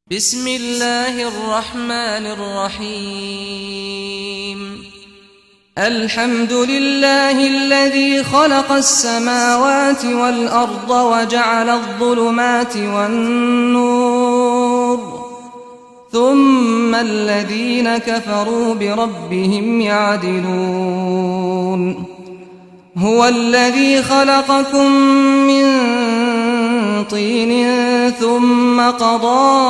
بسم الله الرحمن الرحيم الحمد لله الذي خلق السماوات والأرض وجعل الظلمات والنور ثم الذين كفروا بربهم يعدلون هو الذي خلقكم من طين ثم قضى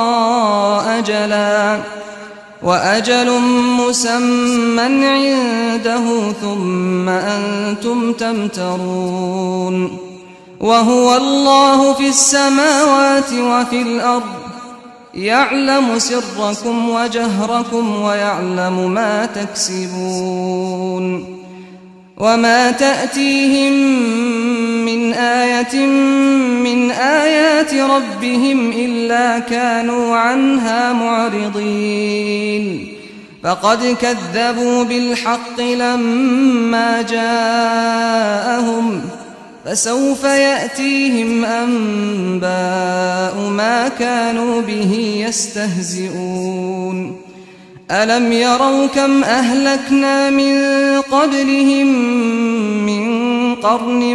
أجلا وأجل مسمى عنده ثم أنتم تمترون وهو الله في السماوات وفي الأرض يعلم سركم وجهركم ويعلم ما تكسبون وما تأتيهم من آية من آيات ربهم إلا كانوا عنها معرضين فقد كذبوا بالحق لما جاءهم فسوف يأتيهم أنباء ما كانوا به يستهزئون ألم يروا كم أهلكنا من قبلهم من قرن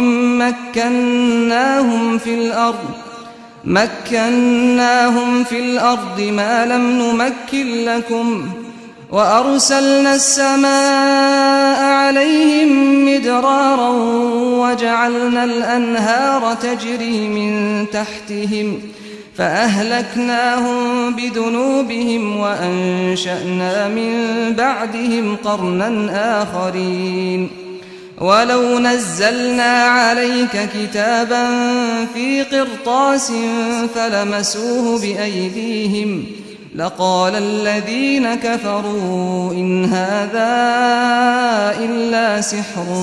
مكناهم في الأرض ما لم نمكن لكم وأرسلنا السماء عليهم مدرارا وجعلنا الأنهار تجري من تحتهم فأهلكناهم بذنوبهم وأنشأنا من بعدهم قرنا آخرين ولو نزلنا عليك كتابا في قرطاس فلمسوه بأيديهم لقال الذين كفروا إن هذا إلا سحر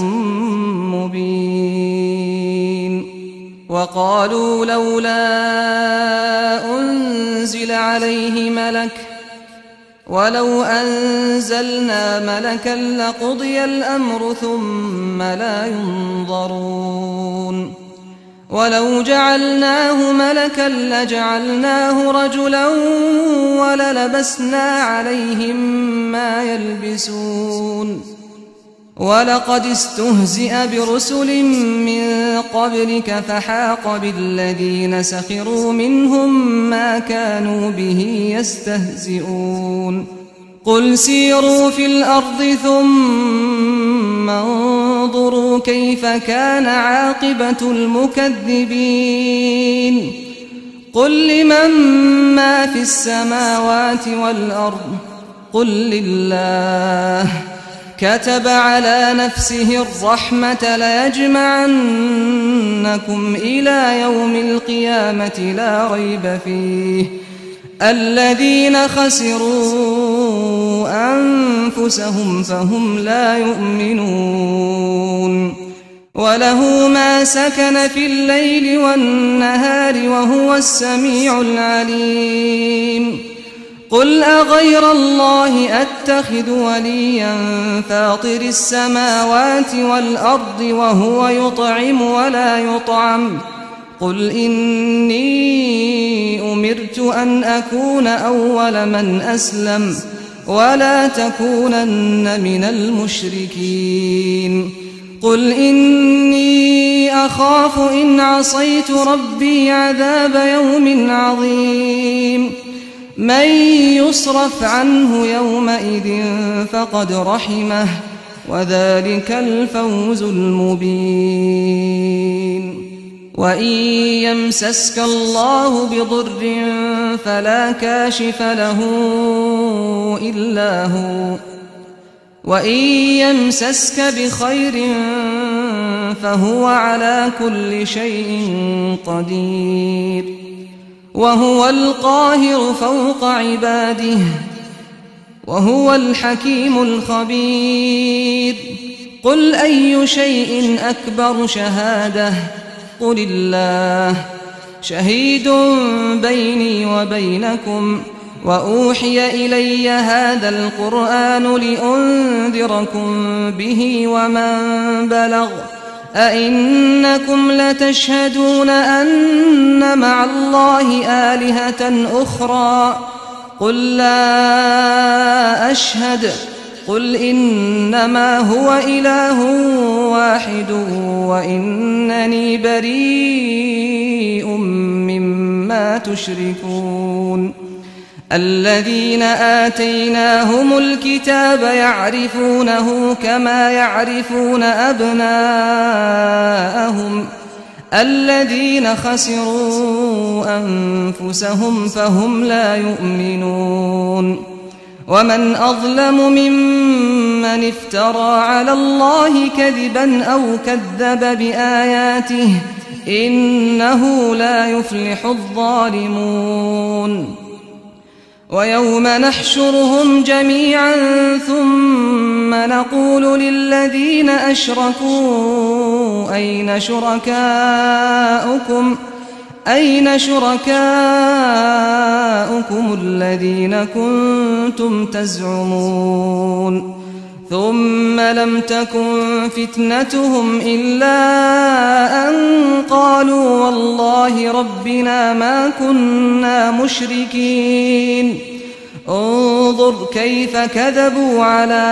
مبين وقالوا لولا أنزل عليه ملك ولو أنزلنا ملكا لقضي الأمر ثم لا ينظرون ولو جعلناه ملكا لجعلناه رجلا وللبسنا عليهم ما يلبسون ولقد استهزئ برسل من قبلك فحاق بالذين سخروا منهم ما كانوا به يستهزئون قل سيروا في الأرض ثم انظروا كيف كان عاقبة المكذبين قل لمن ما في السماوات والأرض قل لله كتب على نفسه الرحمة ليجمعنكم إلى يوم القيامة لا ريب فيه الذين خسروا أنفسهم فهم لا يؤمنون وله ما سكن في الليل والنهار وهو السميع العليم قل أغير الله أتخذ وليا فاطر السماوات والأرض وهو يطعم ولا يطعم قل إني أمرت أن أكون أول من أسلم ولا تكونن من المشركين قل إني أخاف إن عصيت ربي عذاب يوم عظيم من يصرف عنه يومئذ فقد رحمه وذلك الفوز المبين وإن يمسسك الله بضر فلا كاشف له إلا هو وإن يمسسك بخير فهو على كل شيء قدير وهو القاهر فوق عباده وهو الحكيم الخبير قل أي شيء أكبر شهادة قل الله شهيد بيني وبينكم وأوحي إلي هذا القرآن لأنذركم به ومن بلغ أئنكم لتشهدون أن مع الله آلهة أخرى قل لا أشهد قل إنما هو إله واحد وإنني بريء مما تشركون الذين آتيناهم الكتاب يعرفونه كما يعرفون أبناءهم الذين خسروا أنفسهم فهم لا يؤمنون ومن أظلم ممن افترى على الله كذبا أو كذب بآياته إنه لا يفلح الظالمون ويوم نحشرهم جميعا ثم نقول للذين أشركوا أين شركاؤكم الذين كنتم تزعمون ثم لم تكن فتنتهم إلا أن قالوا والله ربنا ما كنا مشركين انظر كيف كذبوا على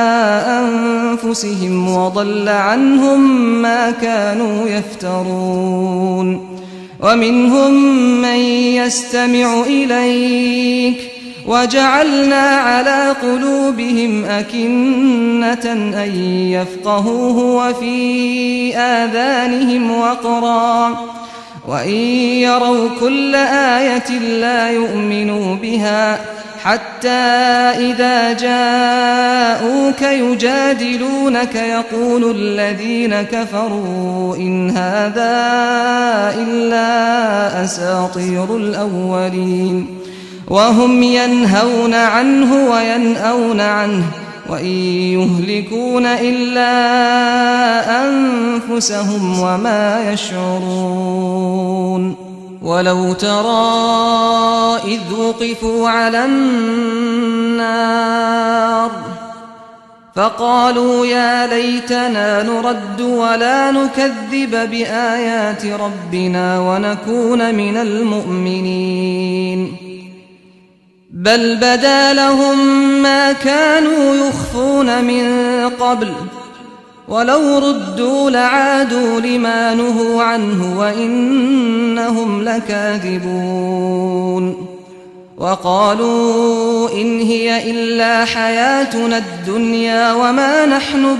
أنفسهم وضل عنهم ما كانوا يفترون ومنهم من يستمع إليك وجعلنا على قلوبهم أكنة أن يفقهوه وفي آذانهم وقرا وإن يروا كل آية لا يؤمنوا بها حتى إذا جاءوك يجادلونك يقول الذين كفروا إن هذا إلا أساطير الأولين وهم ينهون عنه وينأون عنه وإن يهلكون إلا أنفسهم وما يشعرون ولو ترى إذ وقفوا على النار فقالوا يا ليتنا نرد ولا نكذب بآيات ربنا ونكون من المؤمنين بل بدا لهم ما كانوا يخفون من قبل ولو ردوا لعادوا لما نهوا عنه وإنهم لكاذبون وقالوا إن هي إلا حياتنا الدنيا وما نحن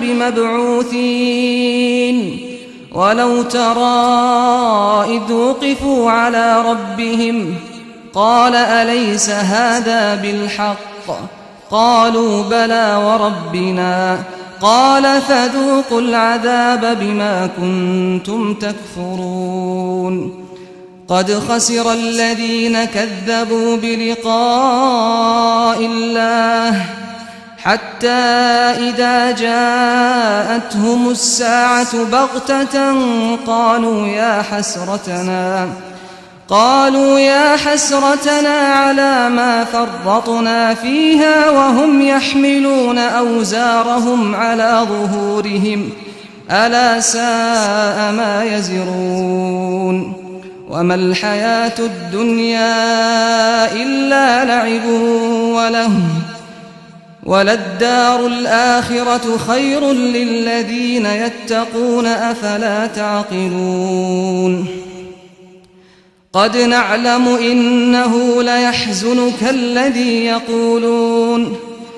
بمبعوثين ولو ترى إذ وقفوا على ربهم قال أليس هذا بالحق قالوا بلى وربنا قال فذوقوا العذاب بما كنتم تكفرون قد خسر الذين كذبوا بلقاء الله حتى إذا جاءتهم الساعة بغتة قالوا يا حسرتنا على ما فرطنا فيها وهم يحملون أوزارهم على ظهورهم ألا ساء ما يزرون وما الحياة الدنيا إلا لعب ولهو وللدار الآخرة خير للذين يتقون أفلا تعقلون قد نعلم إنه ليحزنك الذي يقولون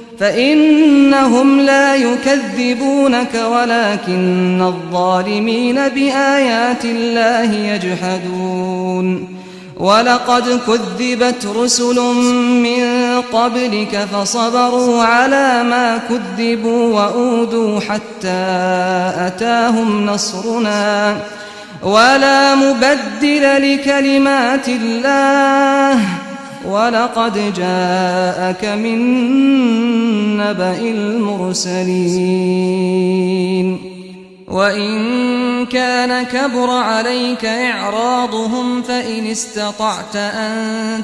فإنهم لا يكذبونك ولكن الظالمين بآيات الله يجحدون ولقد كذبت رسل من قبلك فصبروا على ما كذبوا وأوذوا حتى أتاهم نصرنا ولا مبدل لكلمات الله ولقد جاءك من نبأ المرسلين وإن كان كبر عليك إعراضهم فإن استطعت أن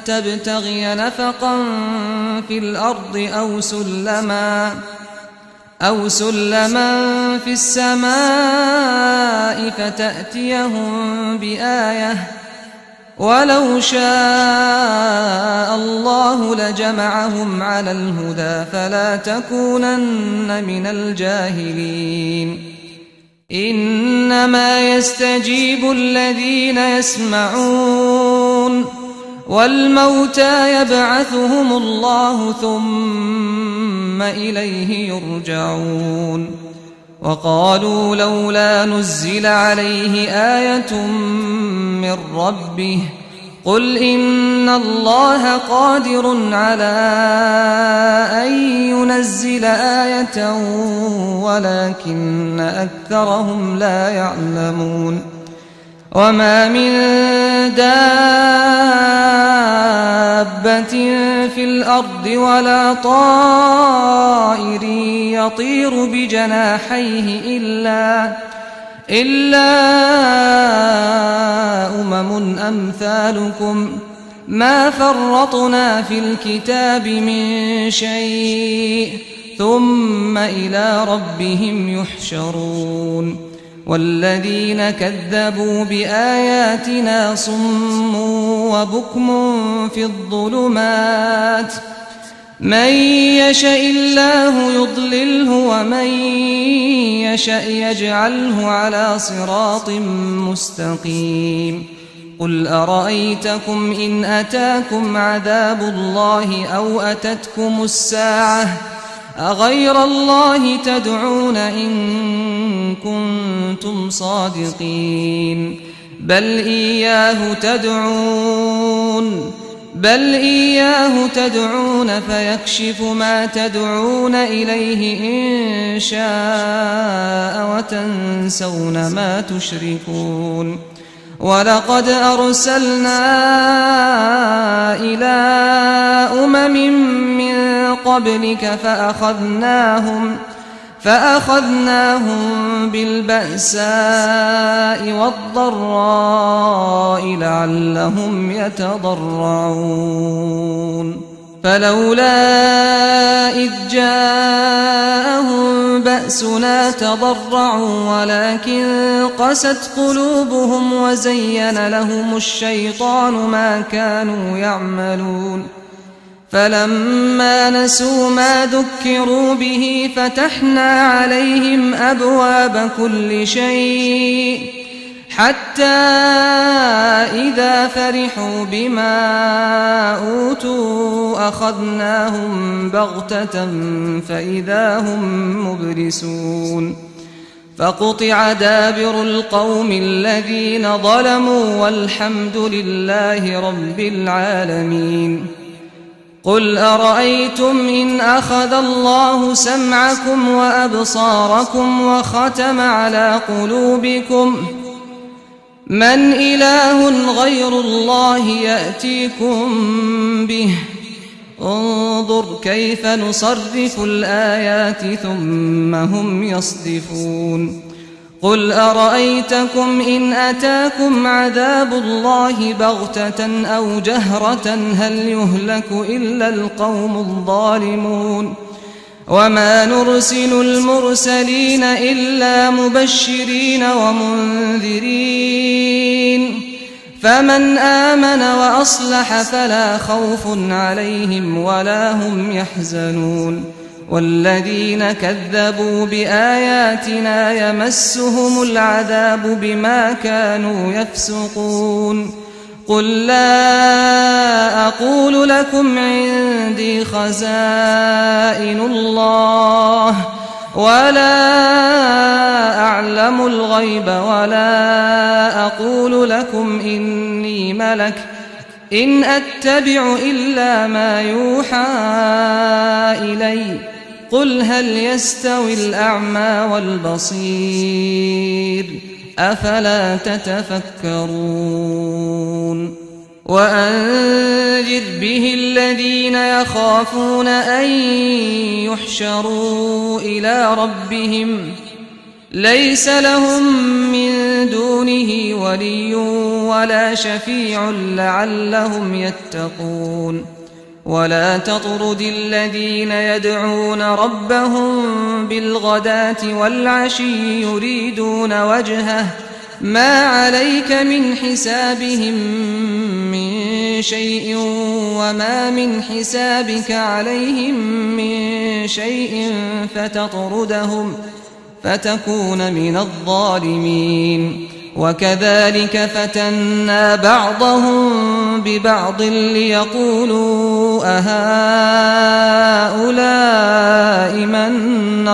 تبتغي نفقا في الأرض أو سلما في السماء فتأتيهم بآية ولو شاء الله لجمعهم على الهدى فلا تكونن من الجاهلين إنما يستجيب الذين يسمعون والموتى يبعثهم الله ثم إليه يرجعون وقالوا لولا نزل عليه آية من ربه قل إن الله قادر على أن ينزل آية ولكن أكثرهم لا يعلمون وما من دابة في الأرض ولا طائر يطير بجناحيه إلا أمم أمثالكم ما فرطنا في الكتاب من شيء ثم إلى ربهم يحشرون والذين كذبوا بآياتنا صم وبكم في الظلمات من يشاء الله يضلله ومن يشاء يجعله على صراط مستقيم قل أرأيتكم إن أتاكم عذاب الله أو أتتكم الساعة أغير الله تدعون إن كنتم صادقين بل إياه تدعون فيكشف ما تدعون إليه إن شاء وتنسون ما تشركون ولقد أرسلنا إلى أمم من قبلك فأخذناهم بالبأساء والضراء لعلهم يتضرعون فلولا إذ جاءهم بأسنا تضرعوا ولكن قست قلوبهم وزين لهم الشيطان ما كانوا يعملون فلما نسوا ما ذكروا به فتحنا عليهم أبواب كل شيء حتى إذا فرحوا بما أوتوا أخذناهم بغتة فإذا هم مبلسون فقطع دابر القوم الذين ظلموا والحمد لله رب العالمين قل أرأيتم إن أخذ الله سمعكم وأبصاركم وختم على قلوبكم من إله غير الله يأتيكم به انظر كيف نصرف الآيات ثم هم يصدفون قل أرأيتكم إن أتاكم عذاب الله بغتة أو جهرة هل يهلك إلا القوم الظالمون وما نرسل المرسلين إلا مبشرين ومنذرين فمن آمن وأصلح فلا خوف عليهم ولا هم يحزنون والذين كذبوا بآياتنا يمسهم العذاب بما كانوا يفسقون قل لا أقول لكم عندي خزائن الله ولا أعلم الغيب ولا أقول لكم إني ملك إن أتبع إلا ما يوحى إلي قل هل يستوي الأعمى والبصير أفلا تتفكرون وأنذر به الذين يخافون أن يحشروا إلى ربهم ليس لهم من دونه ولي ولا شفيع لعلهم يتقون ولا تطرد الذين يدعون ربهم بالغداة والعشي يريدون وجهه ما عليك من حسابهم من شيء وما من حسابك عليهم من شيء فتطردهم فتكون من الظالمين. وكذلك فتنا بعضهم ببعض ليقولوا أهؤلاء من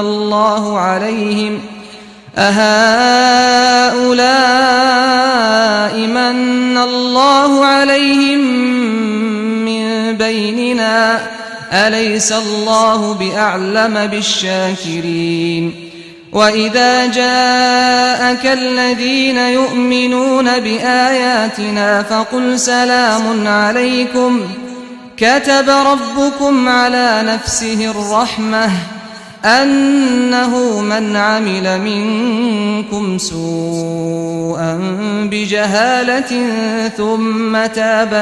الله عليهم من بيننا أليس الله بأعلم بالشاكرين. وإذا جاءك الذين يؤمنون بآياتنا فقل سلام عليكم كتب ربكم على نفسه الرحمة أنه من عمل منكم سوءا بجهالة ثم تاب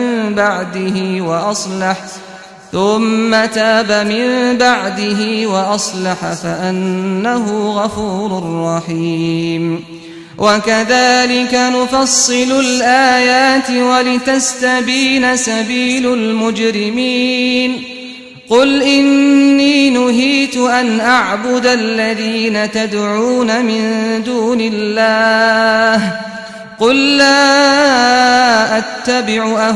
من بعده وأصلح فأنه غفور رحيم. وكذلك نفصل الآيات ولتستبين سبيل المجرمين. قل إني نهيت أن أعبد الذين تدعون من دون الله قل لا أتبع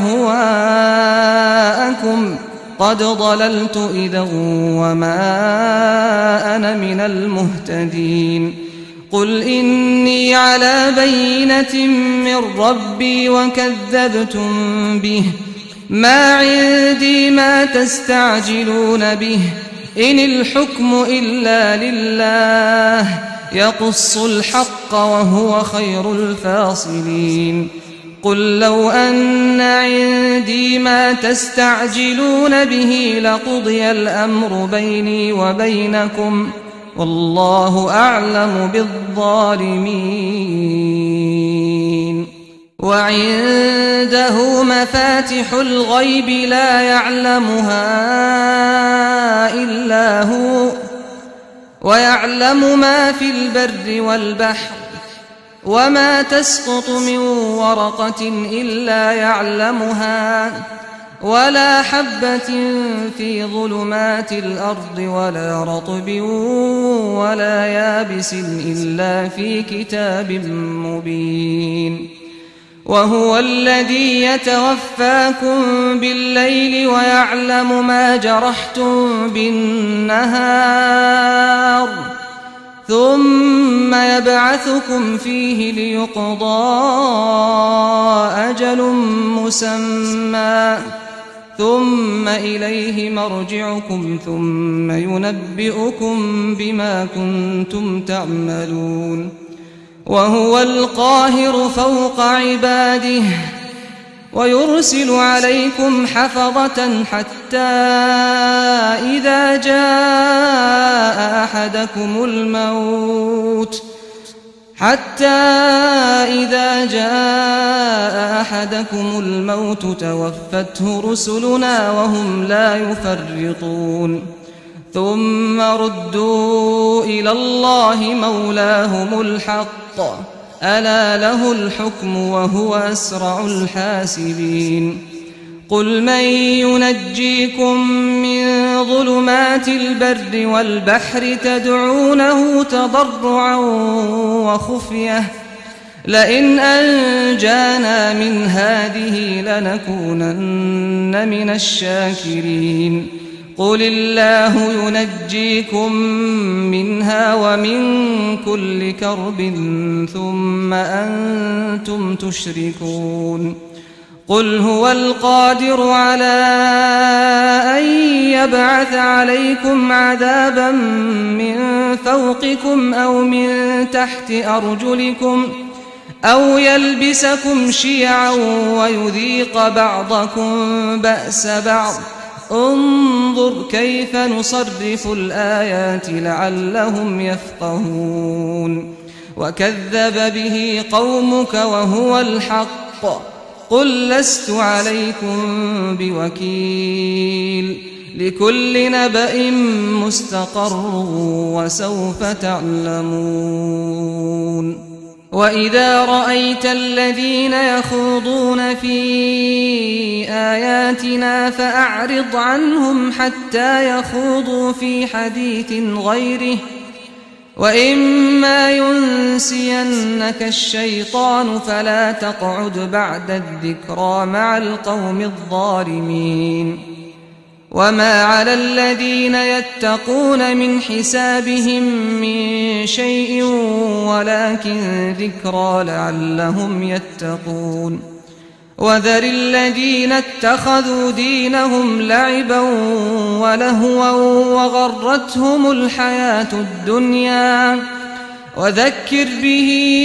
أهواءكم قد ضللت إذا وما أنا من المهتدين. قل إني على بينة من ربي وكذبتم به ما عندي ما تستعجلون به إن الحكم إلا لله يقص الحق وهو خير الفاصلين. قل لو أن عندي ما تستعجلون به لقضي الأمر بيني وبينكم والله أعلم بالظالمين. وعنده مفاتح الغيب لا يعلمها إلا هو ويعلم ما في البر والبحر وما تسقط من ورقة إلا يعلمها ولا حبة في ظلمات الأرض ولا رطب ولا يابس إلا في كتاب مبين. وهو الذي يتوفاكم بالليل ويعلم ما جرحتم بالنهار ثم يبعثكم فيه ليقضى أجل مسمى ثم إليه مرجعكم ثم ينبئكم بما كنتم تعملون. وهو القاهر فوق عباده ويرسل عليكم حفظة حتى إذا جاء أحدكم الموت توفته رسلنا وهم لا يفرطون ثم ردوا إلى الله مولاهم الحق ألا له الحكم وهو أسرع الحاسبين. قل من ينجيكم من ظلمات البر والبحر تدعونه تضرعا وخفية لئن أنجانا من هذه لنكونن من الشاكرين. قل الله ينجيكم منها ومن كل كرب ثم أنتم تشركون. قل هو القادر على أن يبعث عليكم عذابا من فوقكم أو من تحت أرجلكم أو يلبسكم شيعا ويذيق بعضكم بأس بعض انظر كيف نصرف الآيات لعلهم يفقهون. وكذب به قومك وهو الحق قل لست عليكم بوكيل لكل نبأ مستقر وسوف تعلمون وإذا رأيت الذين يخوضون في آياتنا فأعرض عنهم حتى يخوضوا في حديث غيره وإما ينسينك الشيطان فلا تقعد بعد الذكرى مع القوم الظالمين وما على الذين يتقون من حسابهم من شيء ولكن ذكرى لعلهم يتقون وذر الذين اتخذوا دينهم لعبا ولهوا وغرتهم الحياة الدنيا وذكر به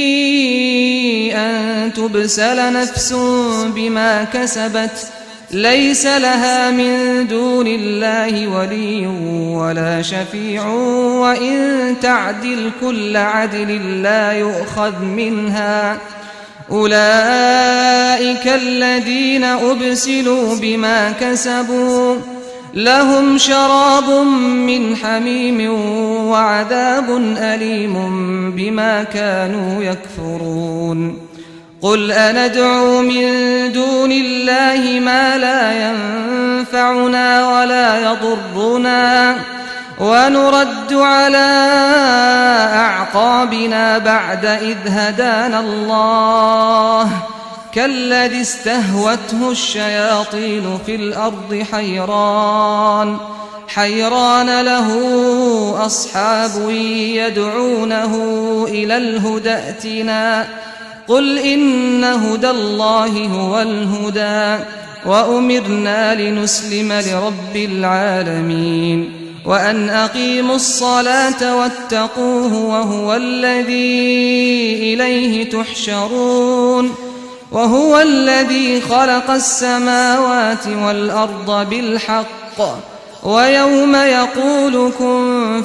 أن تبسل نفس بما كسبت ليس لها من دون الله ولي ولا شفيع وإن تعدل كل عدل لا يؤخذ منها أولئك الذين أبسلوا بما كسبوا لهم شراب من حميم وعذاب أليم بما كانوا يكفرون قل أندعو من دون الله ما لا ينفعنا ولا يضرنا ونرد على أعقابنا بعد إذ هدانا الله كالذي استهوته الشياطين في الأرض حيران له أصحاب يدعونه إلى الهدى ائتنا قل إن هدى الله هو الهدى وأمرنا لنسلم لرب العالمين وأن أقيموا الصلاة واتقوه وهو الذي إليه تحشرون وهو الذي خلق السماوات والأرض بالحق ويوم يقول كن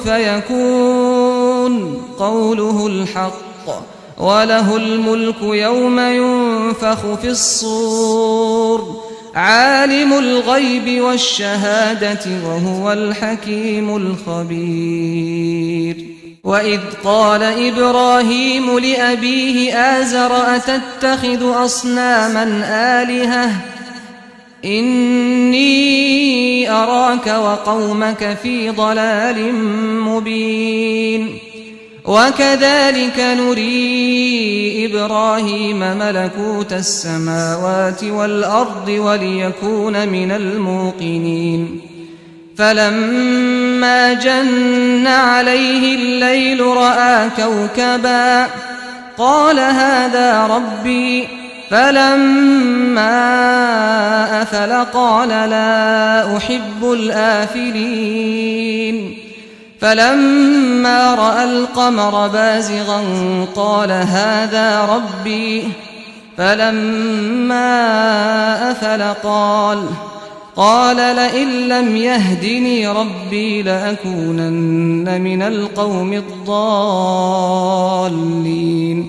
فيكون قوله الحق وله الملك يوم ينفخ في الصور عالم الغيب والشهادة وهو الحكيم الخبير وإذ قال إبراهيم لأبيه آزر أتتخذ أصناما آلهة إني أراك وقومك في ضلال مبين وكذلك نري إبراهيم ملكوت السماوات والأرض وليكون من الموقنين فلما جن عليه الليل رأى كوكبا قال هذا ربي فلما أفل قال لا أحب الآفلين فلما رأى القمر بازغا قال هذا ربي فلما أفل قال لئن لم يهدني ربي لأكونن من القوم الضالين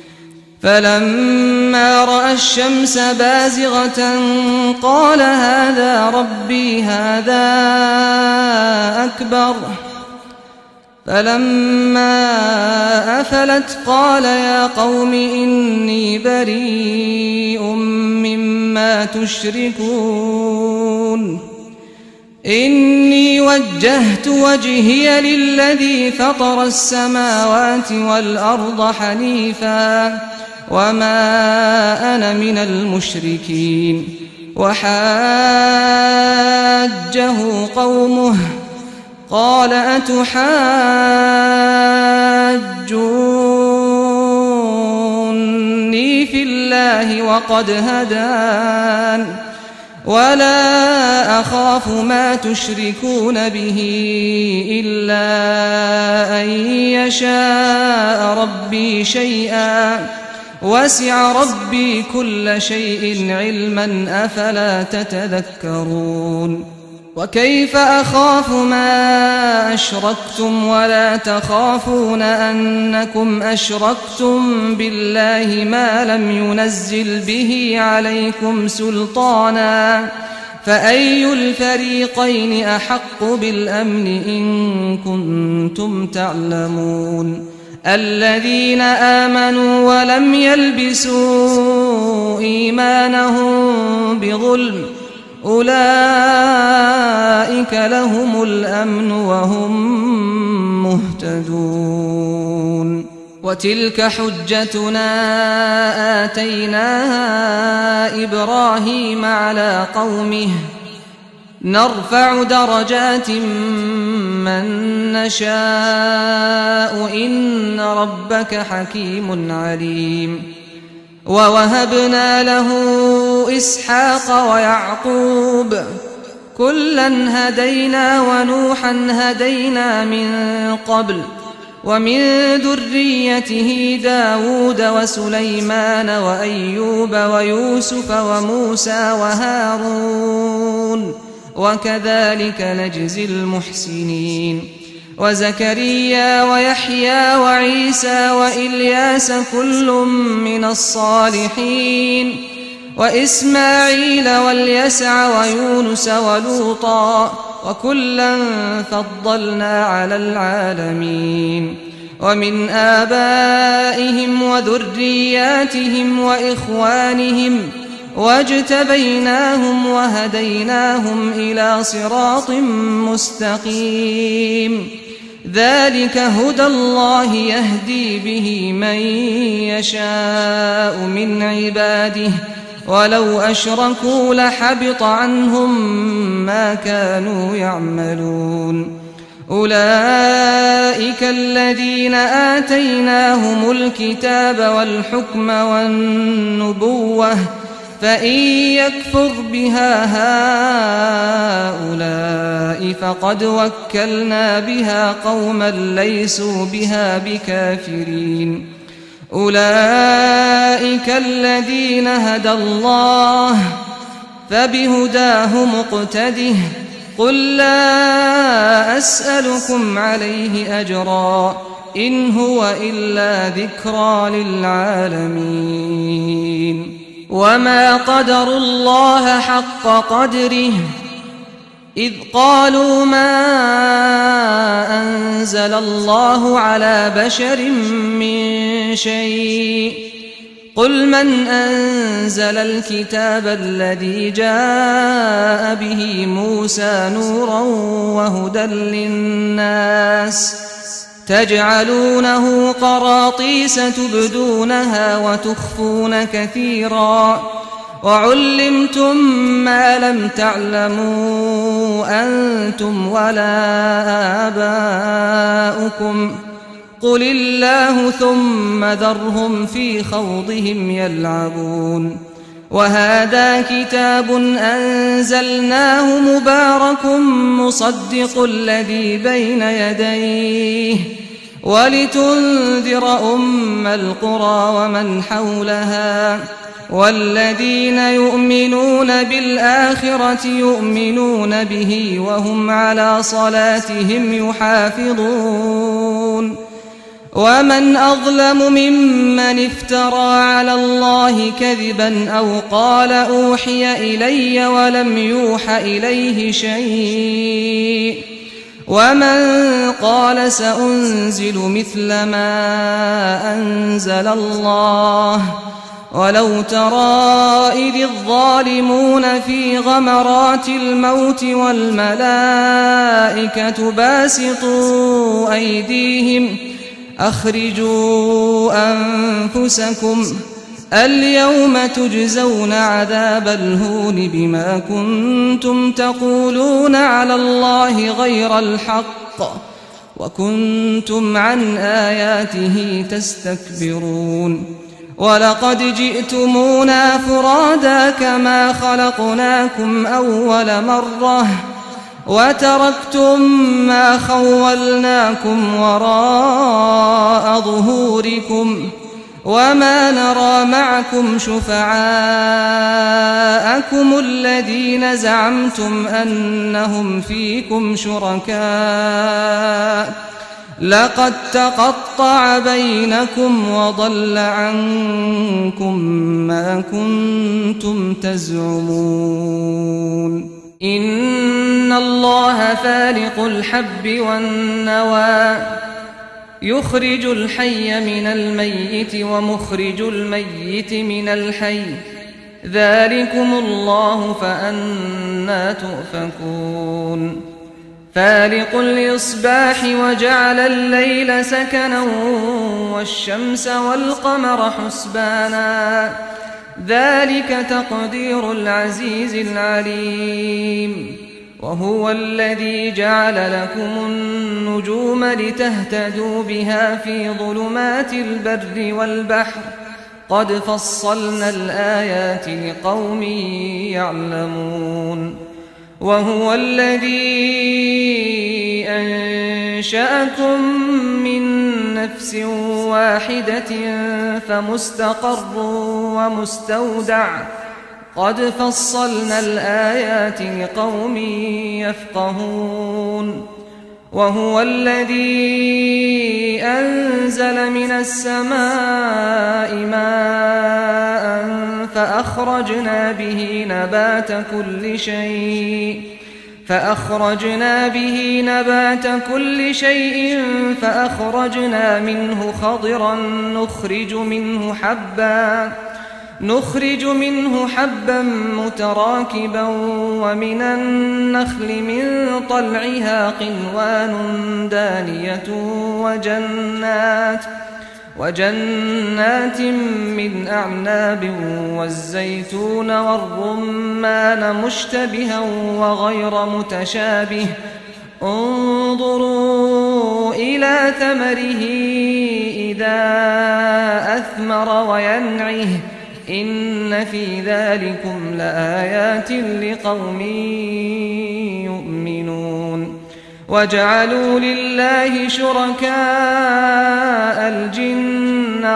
فلما رأى الشمس بازغة قال هذا ربي هذا أكبر فلما أفلت قال يا قوم إني بريء مما تشركون إني وجهت وجهي للذي فطر السماوات والأرض حنيفا وما أنا من المشركين وحاجه قومه قال أتحاجوني في الله وقد هدان ولا أخاف ما تشركون به إلا أن يشاء ربي شيئا وسع ربي كل شيء علما أفلا تتذكرون وكيف أخاف ما أشركتم ولا تخافون أنكم أشركتم بالله ما لم ينزل به عليكم سلطانا فأي الفريقين أحق بالأمن إن كنتم تعلمون الذين آمنوا ولم يلبسوا إيمانهم بظلم أولئك لهم الأمن وهم مهتدون وتلك حجتنا آتيناها إبراهيم على قومه نرفع درجات من نشاء إن ربك حكيم عليم ووهبنا له إسحاق ويعقوب كلا هدينا ونوحا هدينا من قبل ومن ذريته داود وسليمان وأيوب ويوسف وموسى وهارون وكذلك نجزي المحسنين وزكريا ويحيى وعيسى وإلياس كل من الصالحين وإسماعيل واليسع ويونس ولوطا وكلا فضلنا على العالمين ومن آبائهم وذرياتهم وإخوانهم واجتبيناهم وهديناهم إلى صراط مستقيم ذلك هدى الله يهدي به من يشاء من عباده ولو أشركوا لحبط عنهم ما كانوا يعملون أولئك الذين آتيناهم الكتاب والحكم والنبوة فإن يكفر بها هؤلاء فقد وكلنا بها قوما ليسوا بها بكافرين أولئك الذين هدى الله فبهداه مقتده قل لا أسألكم عليه أجرا إن هو إلا ذكرى للعالمين وما قدروا الله حق قدره إذ قالوا ما أنزل الله على بشر من شيء قل من أنزل الكتاب الذي جاء به موسى نورا وهدى للناس تجعلونه قراطيس تبدونها وتخفون كثيرا وعلمتم ما لم تعلموا أنتم ولا آباؤكم قل الله ثم ذرهم في خوضهم يلعبون وهذا كتاب أنزلناه مبارك مصدق الذي بين يديه ولتنذر أم القرى ومن حولها والذين يؤمنون بالآخرة يؤمنون به وهم على صلاتهم يحافظون ومن أظلم ممن افترى على الله كذبا أو قال أوحي إلي ولم يوح إليه شيء ومن قال سأنزل مثل ما أنزل الله ولو ترى إذ الظالمون في غمرات الموت والملائكة باسطوا أيديهم أخرجوا أنفسكم اليوم تجزون عذاب الهون بما كنتم تقولون على الله غير الحق وكنتم عن آياته تستكبرون ولقد جئتمونا فرادا كما خلقناكم أول مرة وتركتم ما خولناكم وراء ظهوركم وما نرى معكم شفعاءكم الذين زعمتم أنهم فيكم شركاء لقد تقطع بينكم وضل عنكم ما كنتم تزعمون إن الله فالق الحب والنوى يخرج الحي من الميت ومخرج الميت من الحي ذلكم الله فأنى تؤفكون فالق الإصباح وجعل الليل سكنا والشمس والقمر حسبانا ذلك تقدير العزيز العليم وهو الذي جعل لكم النجوم لتهتدوا بها في ظلمات البر والبحر قد فصلنا الآيات لقوم يعلمون وهو الذي أنشأكم من نفس واحدة فمستقر ومستودع قد فصلنا الآيات لقوم يفقهون وهو الذي أنزل من السماء ماء فأخرجنا به نبات كل شيء فأخرجنا منه خضرا نخرج منه حبا متراكبا ومن النخل من طلعها قنوان دانية وجنات من أعناب والزيتون والرمان مشتبها وغير متشابه انظروا إلى ثمره إذا أثمر وينعه إن في ذلكم لآيات لقوم يؤمنون وجعلوا لله شركاء الجن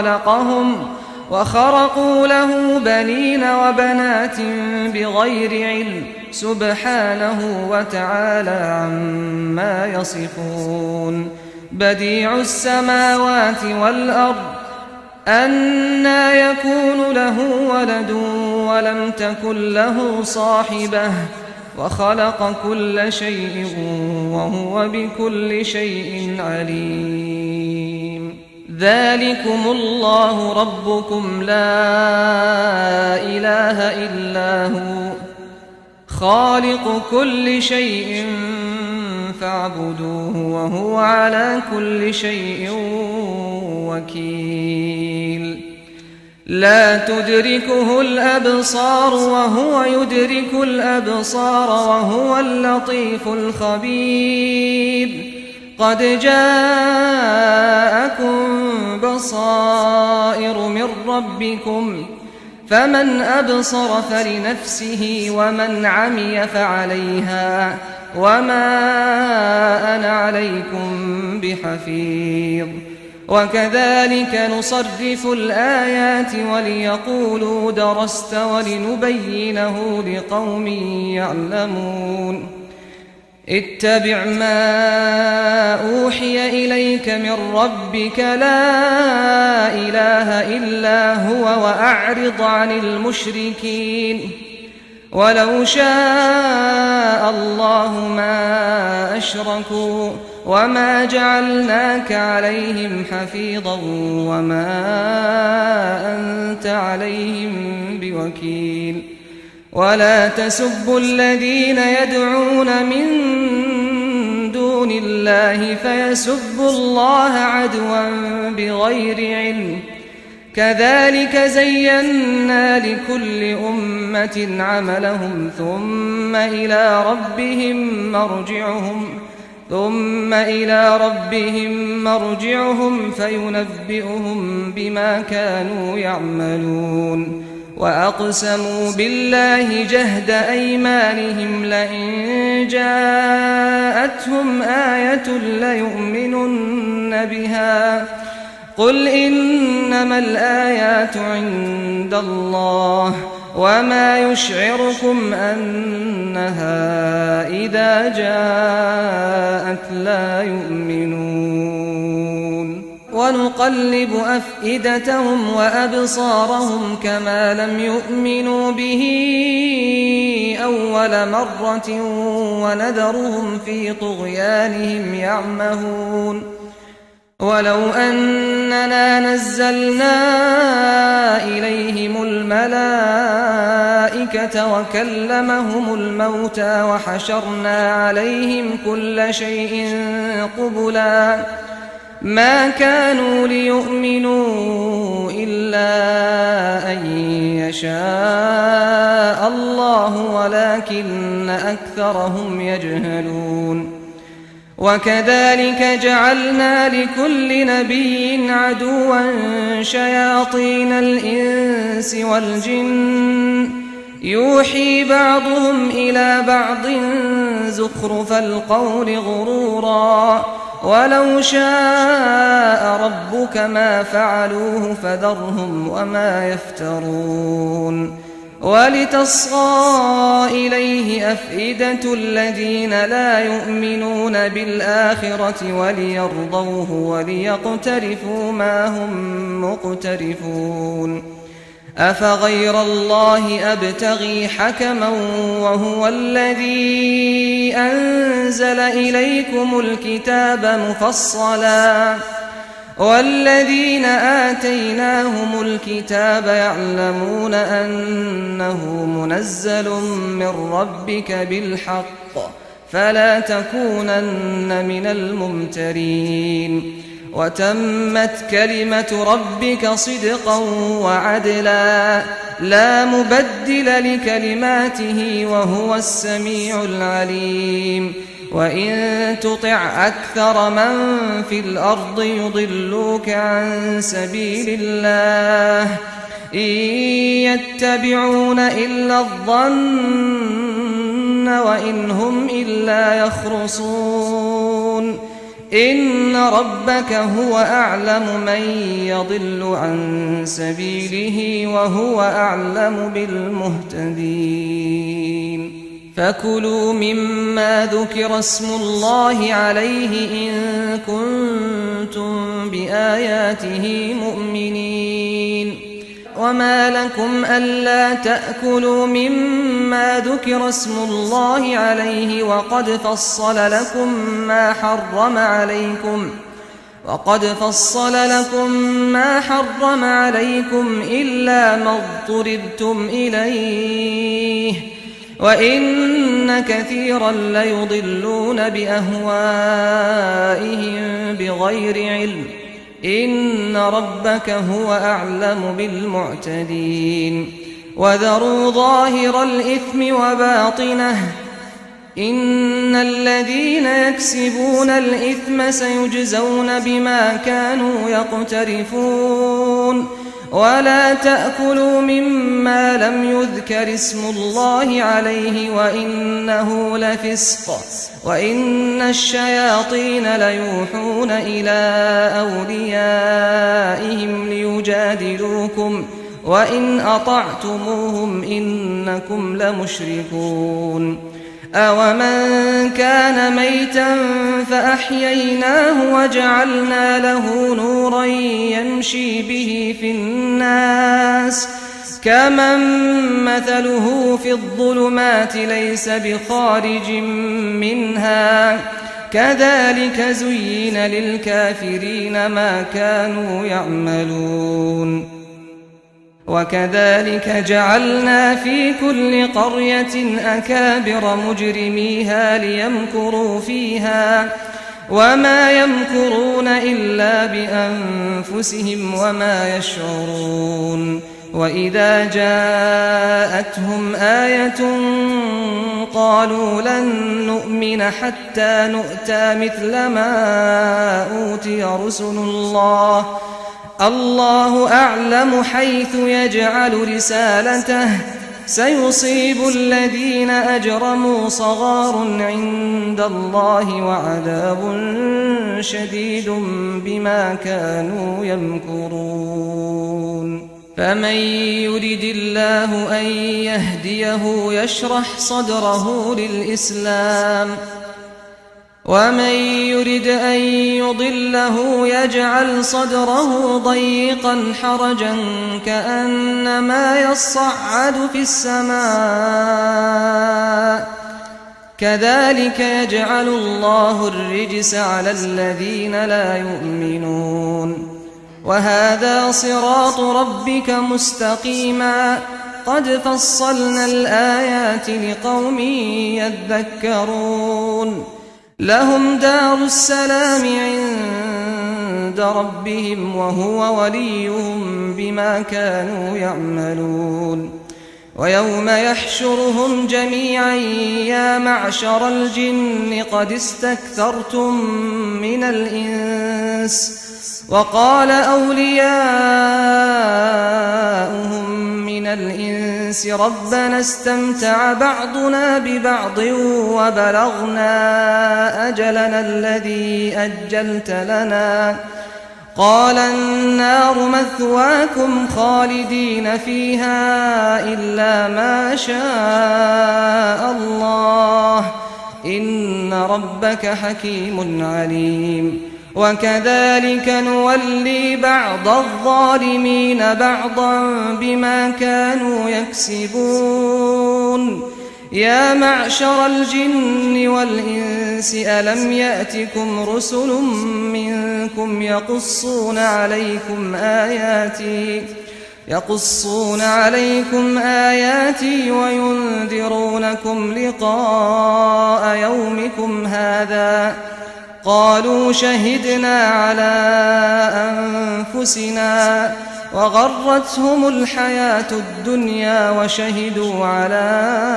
وخرقوا له بنين وبنات بغير علم سبحانه وتعالى عما يصفون بديع السماوات والأرض أنى يكون له ولد ولم تكن له صاحبة وخلق كل شيء وهو بكل شيء عليم ذلكم الله ربكم لا إله إلا هو خالق كل شيء فاعبدوه وهو على كل شيء وكيل لا تدركه الأبصار وهو يدرك الأبصار وهو اللطيف الخبير قد جاءكم بصائر من ربكم فمن أبصر فلنفسه ومن عمي فعليها وما أنا عليكم بحفيظ وكذلك نصرف الآيات وليقولوا درست ولنبينه لقوم يعلمون اتبع ما أوحي إليك من ربك لا إله إلا هو وأعرض عن المشركين ولو شاء الله ما أشركوا وما جعلناك عليهم حفيظا وما أنت عليهم بوكيل ولا تسبوا الذين يدعون من دون الله فيسبوا الله عدوا بغير علم كذلك زينا لكل أمة عملهم ثم إلى ربهم مرجعهم فينبئهم بما كانوا يعملون وأقسموا بالله جهد أيمانهم لئن جاءتهم آية ليؤمنن بها قل إنما الآيات عند الله وما يشعركم أنها إذا جاءت لا يؤمنون ونقلب أفئدتهم وأبصارهم كما لم يؤمنوا به أول مرة ونذرهم في طغيانهم يعمهون ولو أننا نزلنا إليهم الملائكة وكلمهم الموتى وحشرنا عليهم كل شيء قبلا ما كانوا ليؤمنوا إلا أن يشاء الله ولكن أكثرهم يجهلون وكذلك جعلنا لكل نبي عدوا شياطين الإنس والجن يوحي بعضهم إلى بعض زخرف القول غرورا ولو شاء ربك ما فعلوه فذرهم وما يفترون ولتصغى إليه أفئدة الذين لا يؤمنون بالآخرة وليرضوه وليقترفوا ما هم مقترفون أفغير الله أبتغي حكما وهو الذي أنزل إليكم الكتاب مفصلا والذين آتيناهم الكتاب يعلمون أنه منزل من ربك بالحق فلا تكونن من الممترين وتمت كلمة ربك صدقا وعدلا لا مبدل لكلماته وهو السميع العليم وإن تطع أكثر من في الأرض يضلوك عن سبيل الله إن يتبعون إلا الظن وإن هم إلا يخرصون إن ربك هو أعلم من يضل عن سبيله وهو أعلم بالمهتدين فكلوا مما ذكر اسم الله عليه إن كنتم بآياته مؤمنين وما لكم ألا تأكلوا مما ذكر اسم الله عليه وقد فصل لكم ما حرم عليكم إلا ما اضطررتم إليه وإن كثيرا ليضلون بأهوائهم بغير علم إن ربك هو أعلم بالمعتدين وذروا ظاهر الإثم وباطنه إن الذين يكسبون الإثم سيجزون بما كانوا يقترفون ولا تأكلوا مما لم يذكر اسم الله عليه وإنه لفسق وإن الشياطين ليوحون إلى أوليائهم ليجادلوكم وإن أطعتموهم إنكم لمشركون أومن كان ميتا فأحييناه وجعلنا له نورا يمشي به في الناس كمن مثله في الظلمات ليس بخارج منها كذلك زين للكافرين ما كانوا يعملون وكذلك جعلنا في كل قرية أكابر مجرميها ليمكروا فيها وما يمكرون إلا بأنفسهم وما يشعرون وإذا جاءتهم آية قالوا لن نؤمن حتى نؤتى مثل ما أوتي رسل الله أعلم حيث يجعل رسالته سيصيب الذين أجرموا صغار عند الله وعذاب شديد بما كانوا يمكرون فمن يرد الله أن يهديه يشرح صدره للإسلام ومن يرد أن يضله يجعل صدره ضيقا حرجا كأنما يصعد في السماء كذلك يجعل الله الرجس على الذين لا يؤمنون وهذا صراط ربك مستقيما قد فصلنا الآيات لقوم يذكرون لهم دار السلام عند ربهم وهو وليهم بما كانوا يعملون ويوم يحشرهم جميعا يا معشر الجن قد استكثرتم من الإنس وقال أولياؤهم من الإنس ربنا استمتع بعضنا ببعض وبلغنا أجلنا الذي أجلت لنا قال النار مثواكم خالدين فيها إلا ما شاء الله إن ربك حكيم عليم وكذلك نولي بعض الظالمين بعضا بما كانوا يكسبون يا معشر الجن والإنس ألم يأتكم رسل منكم يقصون عليكم آياتي وينذرونكم لقاء يومكم هذا قالوا شهدنا على أنفسنا وغرتهم الحياة الدنيا وشهدوا على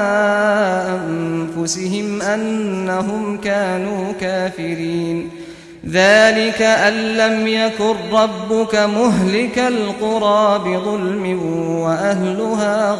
أنفسهم أنهم كانوا كافرين ذلك أن لم يكن ربك مهلك القرى بظلم وأهلها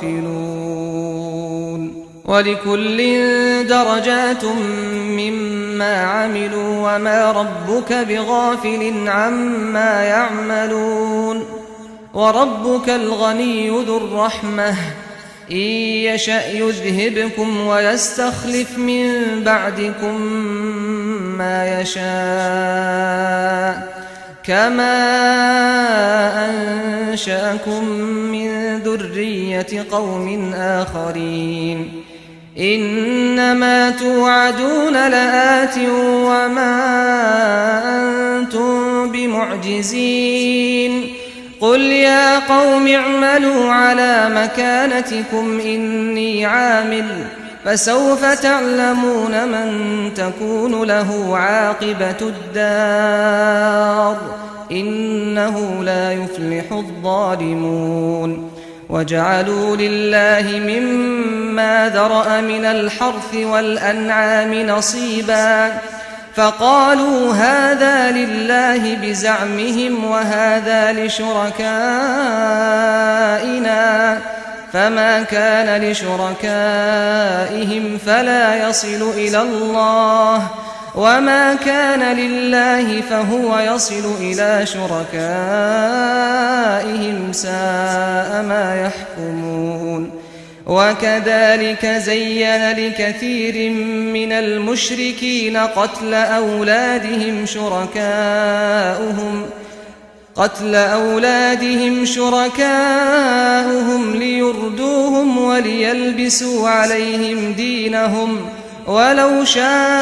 غافلون ولكل درجات مما عملوا وما ربك بغافل عما يعملون وربك الغني ذو الرحمة إن يشأ يذهبكم ويستخلف من بعدكم ما يشاء كما أنشأكم من ذرية قوم آخرين إنما توعدون لآت وما أنتم بمعجزين قل يا قوم اعملوا على مكانتكم إني عامل فسوف تعلمون من تكون له عاقبة الدار إنه لا يفلح الظالمون وجعلوا لله مما ذرأ من الحرث والأنعام نصيبا فقالوا هذا لله بزعمهم وهذا لشركائنا فما كان لشركائهم فلا يصل إلى الله وما كان لله فهو يصل إلى شركائهم ساء ما يحكمون وكذلك زين لكثير من المشركين قتل أولادهم شركاؤهم ليردوهم وليلبسوا عليهم دينهم ولو شاء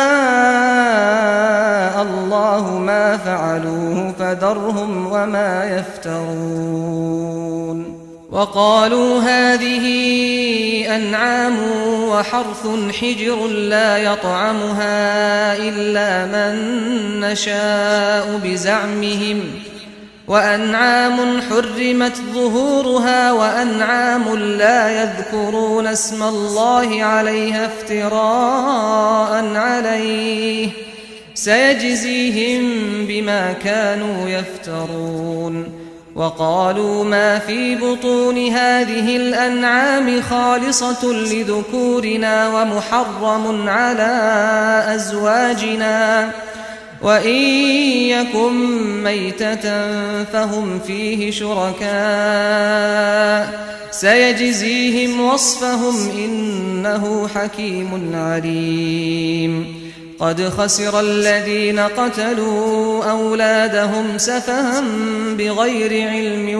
الله ما فعلوه فذرهم وما يفترون وقالوا هذه أنعام وحرث حجر لا يطعمها إلا من نشاء بزعمهم وأنعام حرمت ظهورها وأنعام لا يذكرون اسم الله عليها افتراء عليه سيجزيهم بما كانوا يفترون وقالوا ما في بطون هذه الأنعام خالصة لذكورنا ومحرم على أزواجنا وإن يكن ميتة فهم فيه شركاء سيجزيهم وصفهم إنه حكيم عليم قد خسر الذين قتلوا أولادهم سفها بغير علم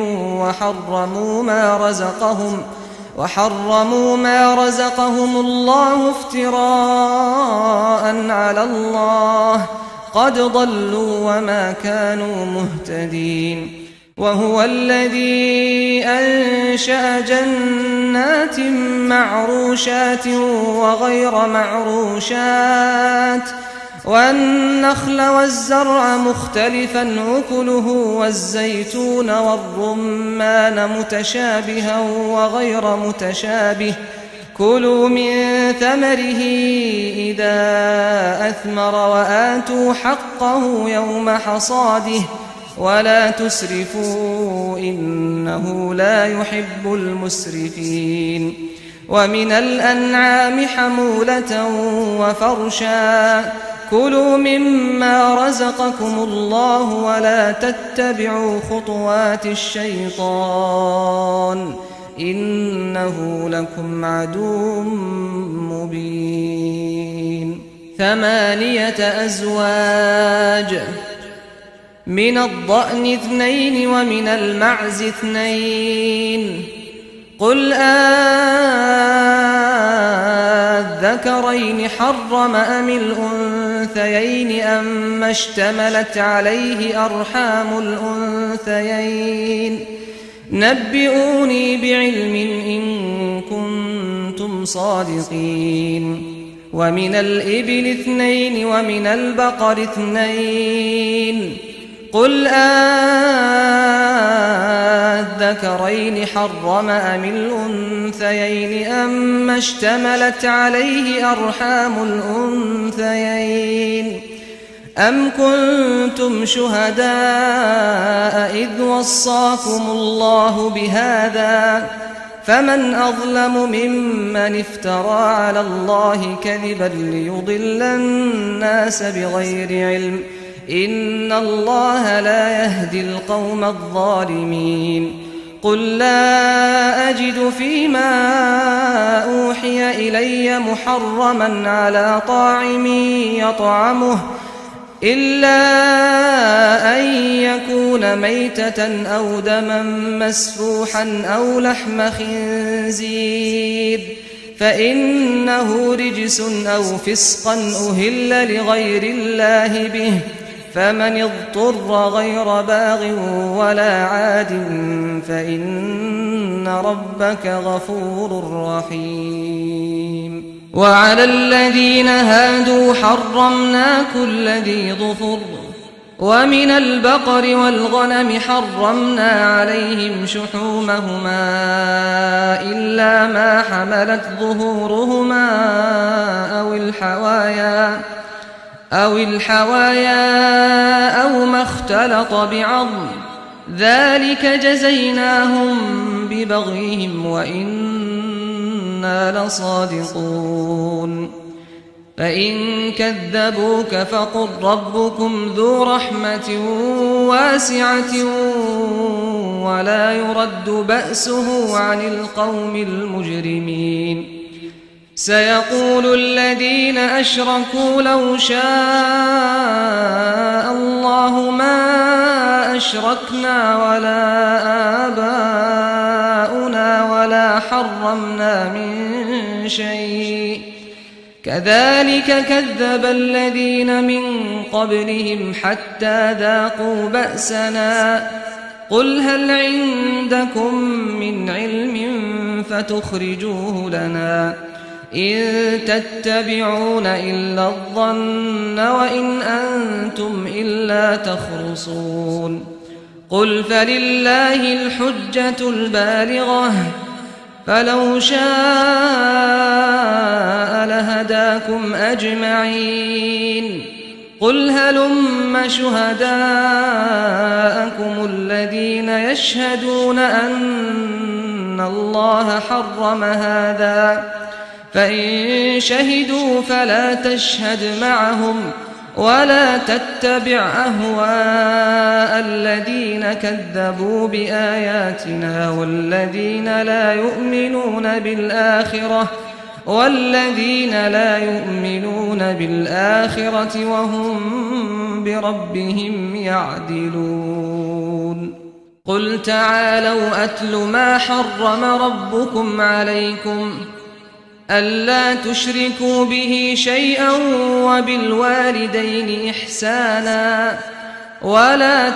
وحرموا ما رزقهم الله افتراء على الله قد ضلوا وما كانوا مهتدين وهو الذي أنشأ جنات معروشات وغير معروشات والنخل والزرع مختلفا أكله والزيتون والرمان متشابها وغير متشابه كلوا من ثمره إذا أثمر وآتوا حقه يوم حصاده ولا تسرفوا إنه لا يحب المسرفين ومن الأنعام حمولة وفرشا كلوا مما رزقكم الله ولا تتبعوا خطوات الشيطان إنه لكم عدو مبين 8 أزواج من الضأن 2 ومن المعز 2 قل أذكرين حرم أم الأنثيين أما اشتملت عليه أرحام الأنثيين نبئوني بعلم إن كنتم صادقين ومن الإبل 2 ومن البقر 2 قل أذكرين حرم أم الأنثيين أما اشتملت عليه أرحام الأنثيين أم كنتم شهداء إذ وصاكم الله بهذا فمن أظلم ممن افترى على الله كذبا ليضل الناس بغير علم إن الله لا يهدي القوم الظالمين قل لا أجد فيما أوحي إلي محرما على طاعم يطعمه إلا أن يكون ميتة أو دما مسفوحا أو لحم خنزير فإنه رجس أو فسقا أهل لغير الله به فمن اضطر غير باغ ولا عاد فإن ربك غفور رحيم وعلى الذين هادوا حرمنا كل ذي ظفر ومن البقر والغنم حرمنا عليهم شحومهما إلا ما حملت ظهورهما أو الحوايا أو ما اختلط بعظم ذلك جزيناهم ببغيهم وإنا لصادقون فإن كذبوك فقل ربكم ذو رحمة واسعة ولا يرد بأسه عن القوم المجرمين سيقول الذين أشركوا لو شاء الله ما أشركنا ولا آباؤنا ولا حرمنا من شيء كذلك كذب الذين من قبلهم حتى ذاقوا بأسنا قل هل عندكم من علم فتخرجوه لنا إن تتبعون إلا الظن وإن أنتم إلا تخرصون قل فلله الحجة البالغة فلو شاء لهداكم أجمعين قل هلم شهداءكم الذين يشهدون أن الله حرم هذا فإن شهدوا فلا تشهد معهم ولا تتبع أهواء الذين كذبوا بآياتنا والذين لا يؤمنون بالآخرة وهم بربهم يعدلون قل تعالوا أتل ما حرم ربكم عليكم ألا تشركوا به شيئا وبالوالدين إحسانا ولا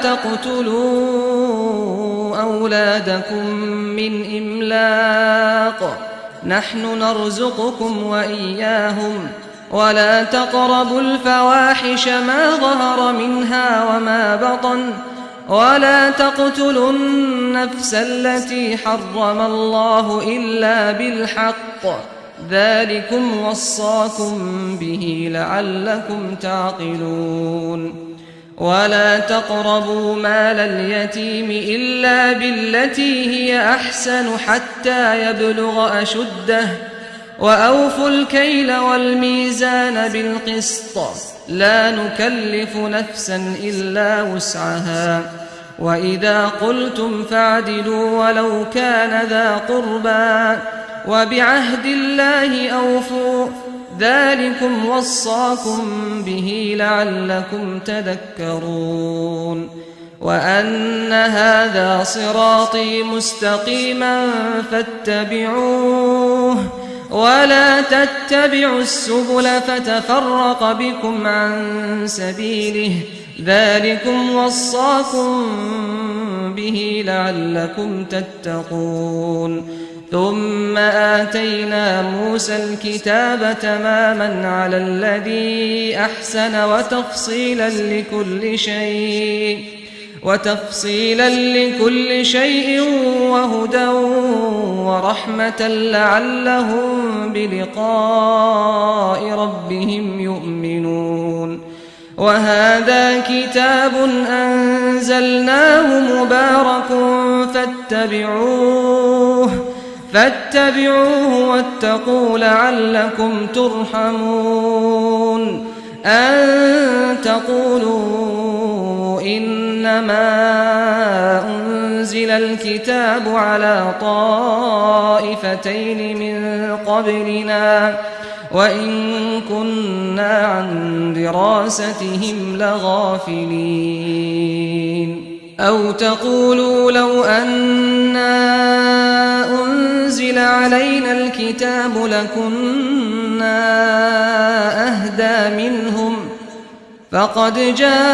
تقتلوا أولادكم من إملاق نحن نرزقكم وإياهم ولا تقربوا الفواحش ما ظهر منها وما بطن ولا تقتلوا النفس التي حرم الله إلا بالحق ذلكم وصاكم به لعلكم تعقلون ولا تقربوا مال اليتيم إلا بالتي هي أحسن حتى يبلغ أشده وأوفوا الكيل والميزان بالقسط لا نكلف نفسا إلا وسعها وإذا قلتم فاعدلوا ولو كان ذا قربى وبعهد الله أوفوا ذلكم وصاكم به لعلكم تذكرون وأن هذا صراطي مستقيما فاتبعوه ولا تتبعوا السبل فتفرق بكم عن سبيله ذلكم وصاكم به لعلكم تتقون ثم آتينا موسى الكتاب تماما على الذي أحسن وتفصيلا لكل شيء وهدى ورحمة لعلهم بلقاء ربهم يؤمنون وهذا كتاب أنزلناه مبارك فاتبعوه واتقوا لعلكم ترحمون أن تقولوا إنما أنزل الكتاب على طائفتين من قبلنا وإن كنا عن دراستهم لغافلين أو تقولوا لو أنا أنزل علينا الكتاب لكنا أهدى منهم فقد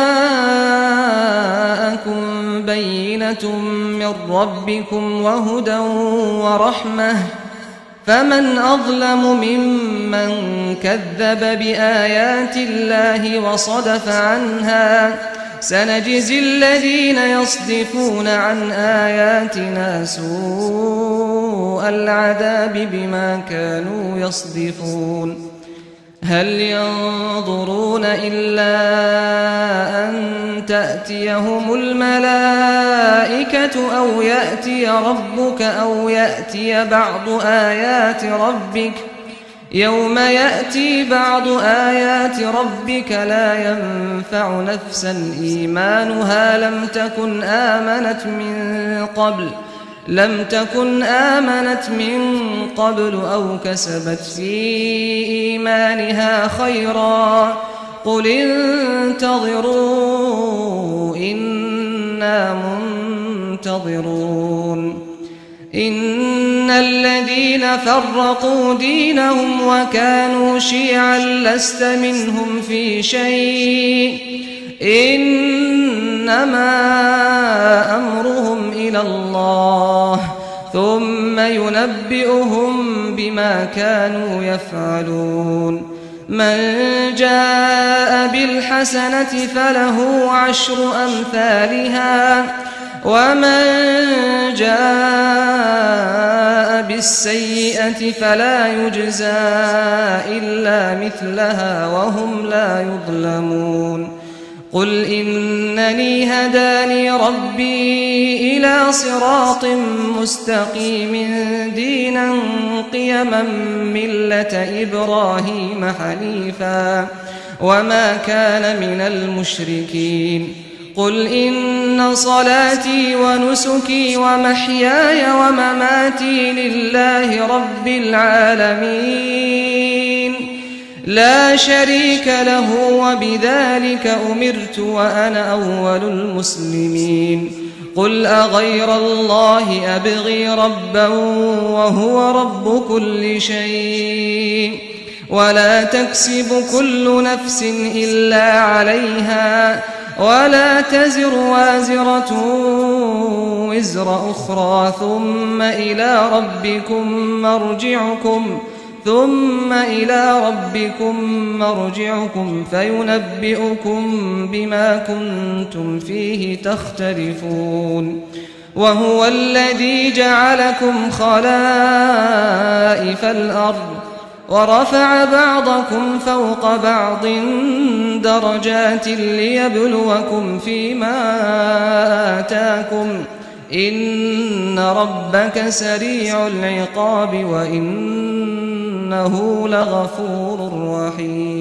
جاءكم بينة من ربكم وهدى ورحمة فمن أظلم ممن كذب بآيات الله وصدف عنها سنجزي الذين يصدفون عن آياتنا سوء العذاب بما كانوا يصدفون هل ينظرون إلا أن تأتيهم الملائكة أو يأتي ربك أو يأتي بعض آيات ربك يوم يأتي بعض آيات ربك لا ينفع نفسا إيمانها لم تكن آمنت من قبل أو كسبت في إيمانها خيرا قل انتظروا إنا منتظرون إن الذين فرقوا دينهم وكانوا شيعا لست منهم في شيء إنما أمرهم إلى الله ثم ينبئهم بما كانوا يفعلون من جاء بالحسنة فله 10 أمثالها ومن جاء بالسيئة فلا يجزى إلا مثلها وهم لا يظلمون قل إنني هداني ربي إلى صراط مستقيم دينا قيما ملة إبراهيم حنيفا وما كان من المشركين قل إن صلاتي ونسكي ومحياي ومماتي لله رب العالمين لا شريك له وبذلك أمرت وأنا أول المسلمين قل أغير الله أبغي ربا وهو رب كل شيء ولا تكسب كل نفس إلا عليها ولا تزر وازرة وزر أخرى ثم إلى ربكم مرجعكم فينبئكم بما كنتم فيه تختلفون وهو الذي جعلكم خلائف الأرض ورفع بعضكم فوق بعض درجات ليبلوكم فيما آتاكم إن ربك سريع العقاب وإنه لغفور رحيم